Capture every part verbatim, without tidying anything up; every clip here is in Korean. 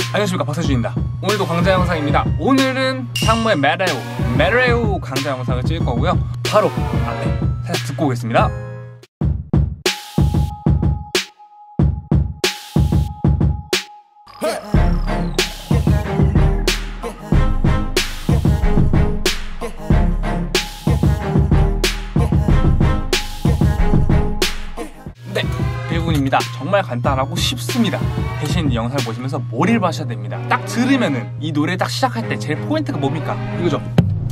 안녕하십니까, 박세준입니다. 오늘도 강좌 영상입니다. 오늘은 상무의 메레오 메레오 강좌 영상을 찍을 거고요. 바로 앞에 살짝 듣고 오겠습니다. 네, 일 분입니다. 정말 간단하고 쉽습니다. 대신 이 영상을 보시면서 몰입을 하셔야 됩니다. 딱 들으면은 이 노래 딱 시작할 때 제일 포인트가 뭡니까? 이거죠.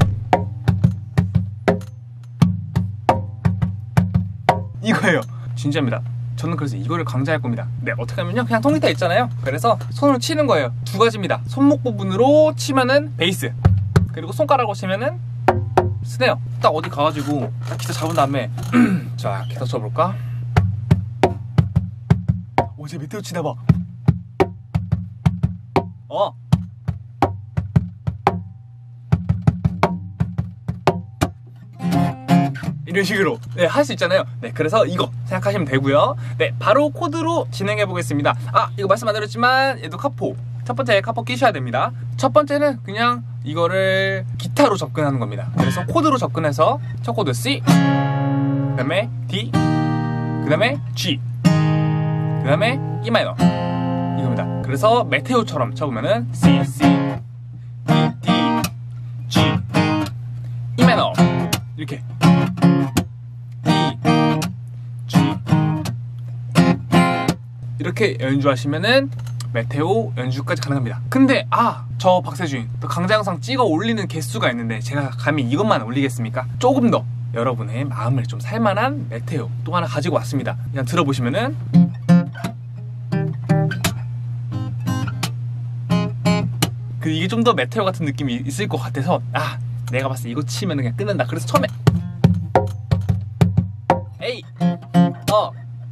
이거예요. 진짜입니다. 저는 그래서 이거를 강좌할 겁니다. 네, 어떻게 하면요, 그냥 통기타 있잖아요. 그래서 손으로 치는 거예요. 두 가지입니다. 손목 부분으로 치면은 베이스, 그리고 손가락으로 치면은 스네어. 딱 어디 가가지고 기타 잡은 다음에 자, 기타 쳐볼까? 오, 쟤 메테오 치나봐. 어. 이런 식으로 네, 할 수 있잖아요. 네, 그래서 이거 생각하시면 되고요. 네, 바로 코드로 진행해 보겠습니다. 아, 이거 말씀 안 드렸지만 얘도 카포, 첫 번째 카포 끼셔야 됩니다. 첫 번째는 그냥 이거를 기타로 접근하는 겁니다. 그래서 코드로 접근해서 첫 코드 C, 그 다음에 D, 그 다음에 G, 그 다음에 E 마이너, 이겁니다. 그래서 메테오처럼 쳐보면은 C, C, D, D, G, E 마이너, 이렇게 이렇게 연주하시면은 메테오 연주까지 가능합니다. 근데 아, 저 박세준 또 강좌 영상 찍어 올리는 개수가 있는데 제가 감히 이것만 올리겠습니까? 조금 더 여러분의 마음을 좀 살만한 메테오 또 하나 가지고 왔습니다. 그냥 들어보시면은 그 이게 좀 더 메테오 같은 느낌이 있을 것 같아서 아, 내가 봤을 때 이거 치면 그냥 끝난다. 그래서 처음에 에이 어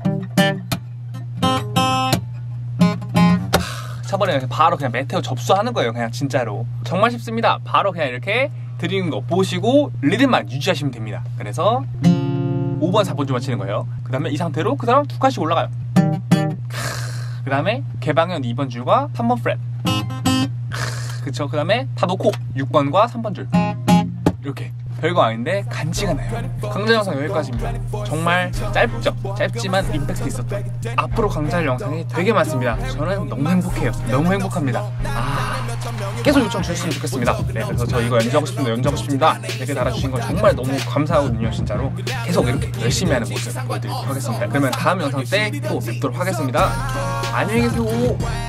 쳐버리면 바로 그냥 메테오 접수하는 거예요. 그냥 진짜로 정말 쉽습니다. 바로 그냥 이렇게 드리는 거 보시고 리듬만 유지하시면 됩니다. 그래서 오 번, 사 번 줄만 치는 거예요. 그 다음에 이 상태로 그 다음 두 칸씩 올라가요. 그 다음에 개방현 이 번 줄과 삼 번 프렛, 그쵸. 그 다음에 다 놓고 육 번과 삼 번 줄, 이렇게 별거 아닌데 간지가 나요. 강좌 영상 여기까지입니다. 정말 짧죠? 짧지만 임팩트 있었던. 앞으로 강좌할 영상이 되게 많습니다. 저는 너무 행복해요. 너무 행복합니다. 아, 계속 요청 주셨으면 좋겠습니다. 네, 그래서 저 이거 연주하고 싶습니다. 연주하고 싶습니다. 댓글 달아주신 거 정말 너무 감사하거든요. 진짜로 계속 이렇게 열심히 하는 모습 보여드리도록 하겠습니다. 그러면 다음 영상 때 또 뵙도록 하겠습니다. 안녕히 계세요.